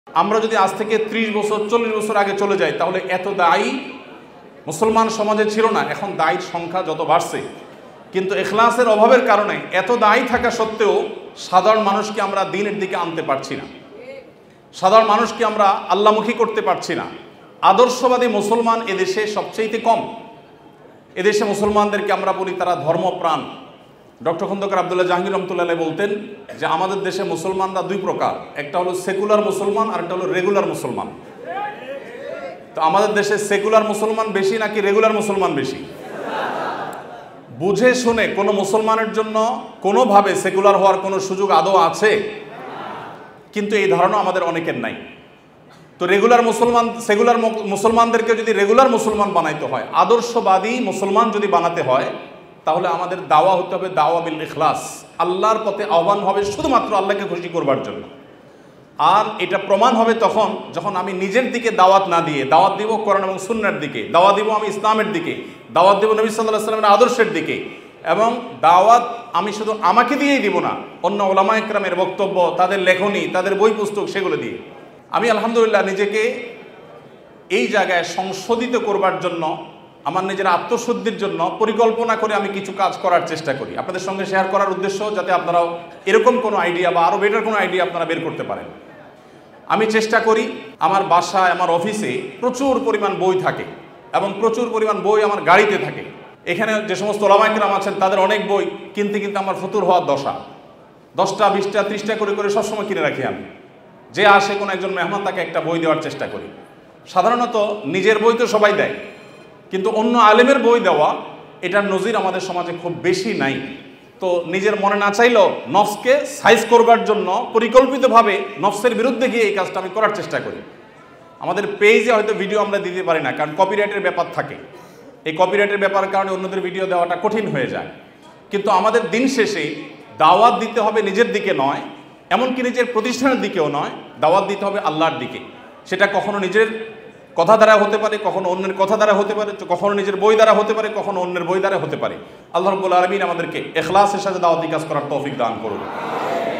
আমরা যদি আজ থেকে 30 বছর 40 বছর আগে চলে যাই তাহলে এত দায়ী মুসলমান সমাজে ছিল না। এখন দায়ীর সংখ্যা যত বাড়ছে, কিন্তু ইখলাসের অভাবের কারণে এত দায়ী থাকা সত্ত্বেও সাধারণ মানুষকে আমরা দ্বীনের দিকে আনতে পারছি না, সাধারণ মানুষকে আমরা আল্লাহমুখী করতে পারছি না। আদর্শবাদী মুসলমান এদেশে সবচেয়ে কম। এদেশে মুসলমানদেরকে আমরা বলি তারা ধর্মপ্রাণ। ডক্টর খন্দকার আব্দুল্লাহ জাহাঙ্গীর রহমতুল্লাহ বলতেন যে আমাদের দেশে মুসলমানরা দুই প্রকার, একটা হলো সেকুলার মুসলমান আর একটা হলো রেগুলার মুসলমান। তো আমাদের দেশে সেকুলার মুসলমান বেশি নাকি রেগুলার মুসলমান বেশি? বুঝে শুনে কোনো মুসলমানের জন্য কোনোভাবে সেকুলার হওয়ার কোনো সুযোগ আদৌ আছে? কিন্তু এই ধারণা আমাদের অনেকের নাই। তো রেগুলার মুসলমান, সেকুলার মুসলমানদেরকে যদি রেগুলার মুসলমান বানাইতে হয়, আদর্শবাদী মুসলমান যদি বানাতে হয়, তাহলে আমাদের দাওয়া হতে হবে দাওয়া বিল ইখলাস। আল্লাহর পথে আহ্বান হবে শুধুমাত্র আল্লাহকে খুশি করবার জন্য। আর এটা প্রমাণ হবে তখন যখন আমি নিজের দিকে দাওয়াত না দিয়ে দাওয়াত দিব কোরআন এবং সুন্নাহর দিকে, দাওয়াত দিব আমি ইসলামের দিকে, দাওয়াত দিব নবী সাল্লাল্লাহু আলাইহি ওয়াসাল্লামের আদর্শের দিকে। এবং দাওয়াত আমি শুধু আমাকে দিয়েই দিব না, অন্য ওলামা ইকরামের বক্তব্য, তাদের লেখনী, তাদের বই পুস্তক, সেগুলো দিয়ে। আমি আলহামদুলিল্লাহ নিজেকে এই জায়গায় সংশোধিত করবার জন্য, আমার নিজের আত্মশুদ্ধির জন্য পরিকল্পনা করে আমি কিছু কাজ করার চেষ্টা করি, আপনাদের সঙ্গে শেয়ার করার উদ্দেশ্য যাতে আপনারাও এরকম কোনো আইডিয়া বা আরও বেটার কোনো আইডিয়া আপনারা বের করতে পারেন। আমি চেষ্টা করি আমার বাসায়, আমার অফিসে প্রচুর পরিমাণ বই থাকে এবং প্রচুর পরিমাণ বই আমার গাড়িতে থাকে। এখানে যে সমস্ত ওলামা ইকরাম আছেন তাদের অনেক বই কিনতে কিনতে আমার ফতুর হওয়ার দশা। 10টা 20টা 30টা করে করে সবসময় কিনে রাখি আমি। যে আসে কোনো একজন মেহমান তাকে একটা বই দেওয়ার চেষ্টা করি। সাধারণত নিজের বই তো সবাই দেয়, কিন্তু অন্য আলেমের বই দেওয়া এটার নজির আমাদের সমাজে খুব বেশি নাই। তো নিজের মনে না চাইলেও নফসকে সাইজ করবার জন্য পরিকল্পিতভাবে নফসের বিরুদ্ধে গিয়ে এই কাজটা আমি করার চেষ্টা করি। আমাদের পেজে হয়তো ভিডিও আমরা দিতে পারি না, কারণ কপিরাইটের ব্যাপার থাকে। এই কপিরাইটের ব্যাপারের কারণে অন্যদের ভিডিও দেওয়াটা কঠিন হয়ে যায়। কিন্তু আমাদের দিন শেষে দাওয়াত দিতে হবে নিজের দিকে নয়, এমনকি নিজের প্রতিষ্ঠানের দিকেও নয়, দাওয়াত দিতে হবে আল্লাহর দিকে। সেটা কখনো নিজের কথা দ্বারা হতে পারে, কখনো অন্যের কথা দ্বারা হতে পারে, কখনো নিজের বই দ্বারা হতে পারে, কখনো অন্যের বই দ্বারা হতে পারে। আল্লাহ রাব্বুল আলামিন আমাদেরকে ইখলাসের সাথে দাওয়াতি কাজ করার তৌফিক দান করুন।